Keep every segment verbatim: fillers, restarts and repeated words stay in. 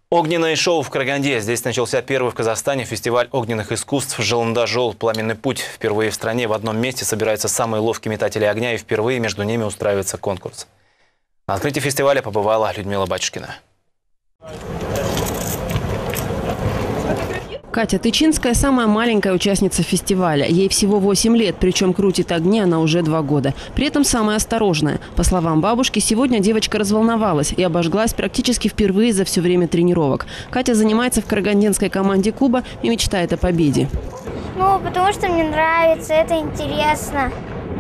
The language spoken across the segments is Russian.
Огненное шоу в Караганде. Здесь начался первый в Казахстане фестиваль огненных искусств «Жалындажол. Пламенный путь». Впервые в стране в одном месте собираются самые ловкие метатели огня, и впервые между ними устраивается конкурс. На открытии фестиваля побывала Людмила Батюшкина. Катя Тычинская – самая маленькая участница фестиваля. Ей всего восемь лет, причем крутит огни она уже два года. При этом самая осторожная. По словам бабушки, сегодня девочка разволновалась и обожглась практически впервые за все время тренировок. Катя занимается в карагандинской команде клуба и мечтает о победе. Ну, потому что мне нравится, это интересно.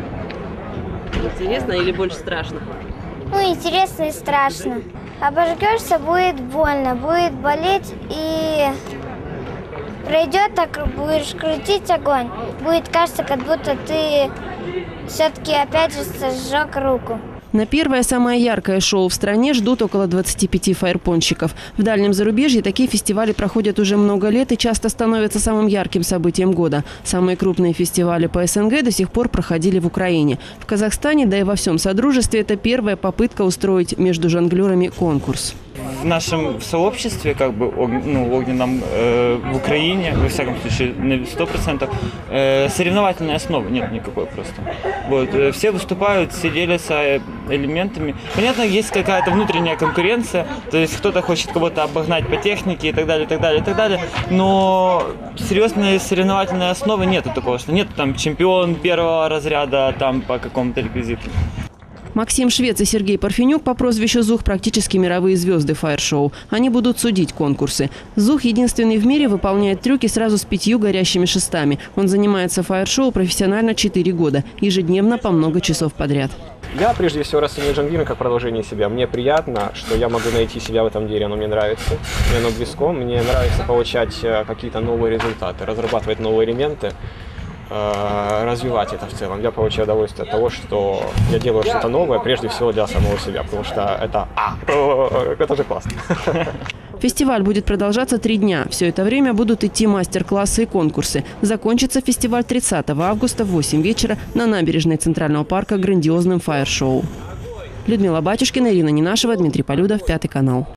Интересно или больше страшно? Ну, интересно и страшно. Обожгешься, будет больно, будет болеть, и пройдет, так будешь крутить огонь. Будет кажется, как будто ты все-таки опять же сожег руку. На первое, самое яркое шоу в стране ждут около двадцати пяти фаерпонщиков. В дальнем зарубежье такие фестивали проходят уже много лет и часто становятся самым ярким событием года. Самые крупные фестивали по СНГ до сих пор проходили в Украине. В Казахстане, да и во всем Содружестве, это первая попытка устроить между жонглерами конкурс. В нашем сообществе, как бы, ну, огненном, э, в Украине, во всяком случае, на сто процентов, э, соревновательной основы нет никакой просто. Вот, э, все выступают, все делятся элементами. Понятно, есть какая-то внутренняя конкуренция, то есть кто-то хочет кого-то обогнать по технике и так далее, и так далее, и так далее. Но серьезной соревновательной основы нету такого, что нет там чемпион первого разряда там по какому-то реквизиту. Максим Швец и Сергей Парфенюк по прозвищу Зух практически мировые звезды фаер-шоу. Они будут судить конкурсы. Зух единственный в мире выполняет трюки сразу с пятью горящими шестами. Он занимается фаер-шоу профессионально четыре года, ежедневно по много часов подряд. Я прежде всего расцениваю джонглирование как продолжение себя. Мне приятно, что я могу найти себя в этом деле, оно мне нравится, мне оно близко, мне нравится получать какие-то новые результаты, разрабатывать новые элементы, развивать это в целом. Я получаю удовольствие от того, что я делаю что-то новое, прежде всего для самого себя, потому что это а, это же классно. Фестиваль будет продолжаться три дня. Все это время будут идти мастер-классы и конкурсы. Закончится фестиваль тридцатого августа в восемь вечера на набережной Центрального парка грандиозным фаер-шоу. Людмила Батюшкина, Ирина Ненашева, Дмитрий Полюдов, Пятый канал.